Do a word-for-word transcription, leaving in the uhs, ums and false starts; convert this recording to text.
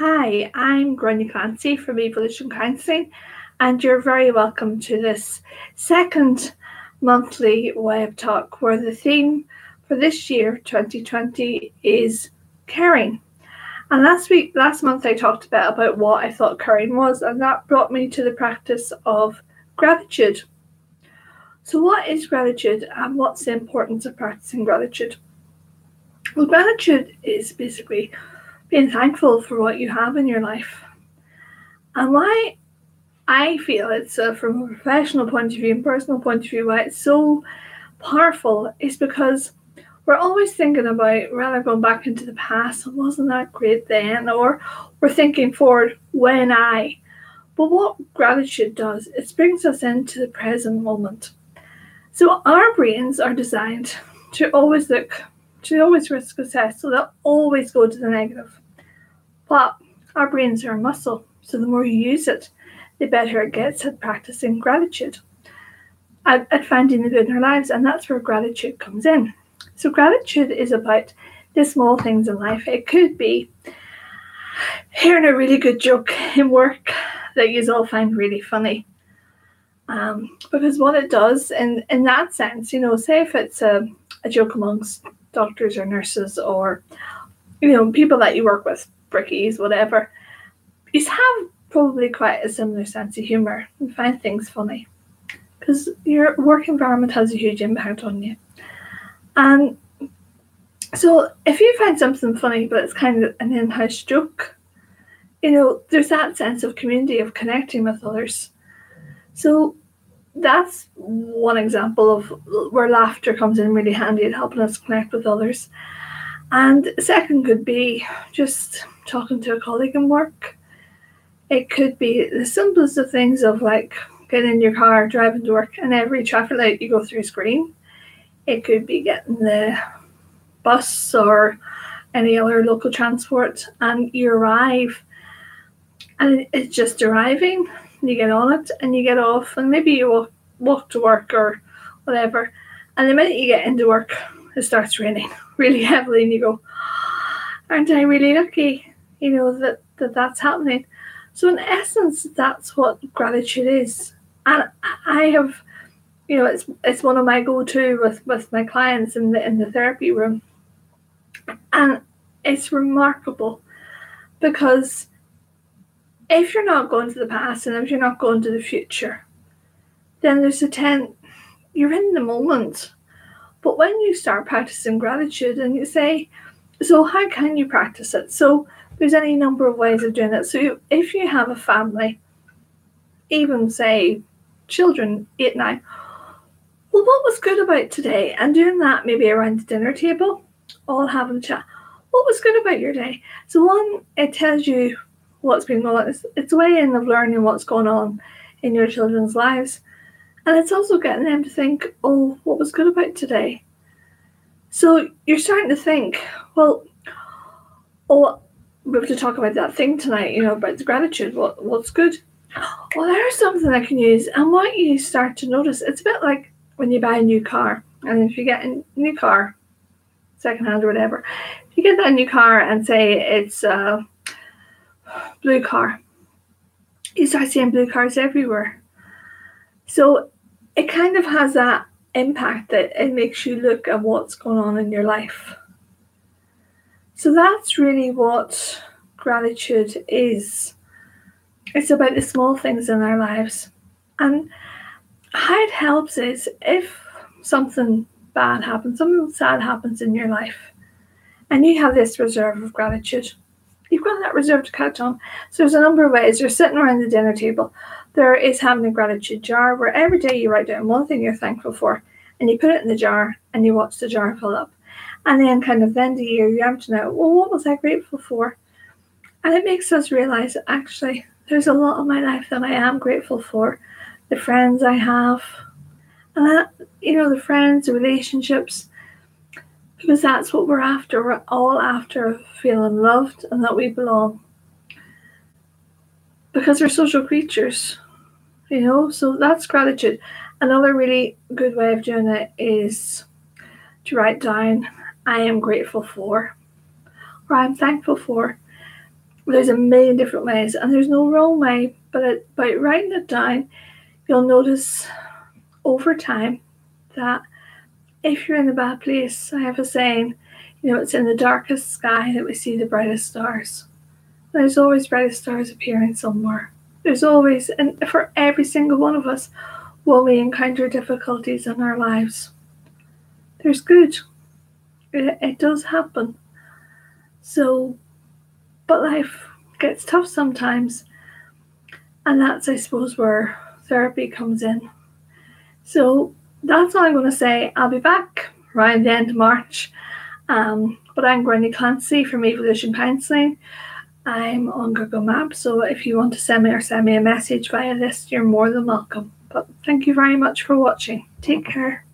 Hi, I'm Gráinne Clancy from Evolution Counselling, and you're very welcome to this second monthly web talk where the theme for this year, twenty twenty, is caring. And last week, last month, I talked a bit about what I thought caring was, and that brought me to the practice of gratitude. So, what is gratitude, and what's the importance of practicing gratitude? Well, gratitude is basically being thankful for what you have in your life. And why I feel it's uh, from a professional point of view and personal point of view, why it's so powerful is because we're always thinking about rather going back into the past, and wasn't that great then? Or we're thinking forward, when I. But what gratitude does, it brings us into the present moment. So our brains are designed to always look, to always risk assess, so they'll always go to the negative. But our brains are a muscle, so the more you use it, the better it gets at practicing gratitude, at, at finding the good in our lives, and that's where gratitude comes in. So gratitude is about the small things in life. It could be hearing a really good joke in work that you all find really funny. Um, because what it does, in, in that sense, you know, say if it's a, a joke amongst doctors or nurses or, you know, people that you work with, brickies, whatever, you have probably quite a similar sense of humour and find things funny because your work environment has a huge impact on you. And so if you find something funny but it's kind of an in-house joke, you know, there's that sense of community, of connecting with others. So that's one example of where laughter comes in really handy at helping us connect with others. And second could be just talking to a colleague in work. It could be the simplest of things of like getting in your car, driving to work, and every traffic light you go through is green. It could be getting the bus or any other local transport and you arrive and it's just arriving. You get on it and you get off and maybe you walk, walk to work or whatever. And the minute you get into work, it starts raining really heavily and you go, aren't I really lucky, you know, that, that that's happening. So in essence, that's what gratitude is. And I have, you know, it's it's one of my go-to with, with my clients in the in the therapy room. And it's remarkable because if you're not going to the past and if you're not going to the future, then there's a ten, you're in the moment. But when you start practicing gratitude and you say, so how can you practice it? So there's any number of ways of doing it. So if you have a family, even say children, eight, nine, well, what was good about today? And doing that maybe around the dinner table, all having a chat. What was good about your day? So one, it tells you what's been going on. It's, it's a way in of learning what's going on in your children's lives. And it's also getting them to think, oh, what was good about today? So you're starting to think, well, oh, we have to talk about that thing tonight, you know, about the gratitude. What what's good? Well, there's something I can use. And what you start to notice, it's a bit like when you buy a new car. And if you get a new car, secondhand or whatever, if you get that new car and say it's a blue car, you start seeing blue cars everywhere. So it kind of has that impact that it makes you look at what's going on in your life. So that's really what gratitude is. It's about the small things in our lives. And how it helps is if something bad happens, something sad happens in your life, and you have this reserve of gratitude, you've got that reserve to catch on. So there's a number of ways. You're sitting around the dinner table. There is having a gratitude jar where every day you write down one thing you're thankful for and you put it in the jar and you watch the jar fill up. And then kind of then the year you empty out, well, what was I grateful for? And it makes us realize that actually there's a lot of my life that I am grateful for. The friends I have, and that, you know, the friends, the relationships, because that's what we're after. We're all after feeling loved and that we belong. Because we're social creatures, you know, so that's gratitude. Another really good way of doing it is to write down, I am grateful for, or I'm thankful for. There's a million different ways, and there's no wrong way, but it, by writing it down, you'll notice over time that if you're in a bad place, I have a saying, you know, it's in the darkest sky that we see the brightest stars. There's always brightest stars appearing somewhere. There's always, and for every single one of us, when we encounter difficulties in our lives, there's good. It, it does happen. So, but life gets tough sometimes. And that's, I suppose, where therapy comes in. So that's all I'm going to say. I'll be back around the end of March. Um, but I'm Granny Clancy from Evolution Counselling. I'm on Google Maps, so if you want to send me or send me a message via this, you're more than welcome. But thank you very much for watching. Take care.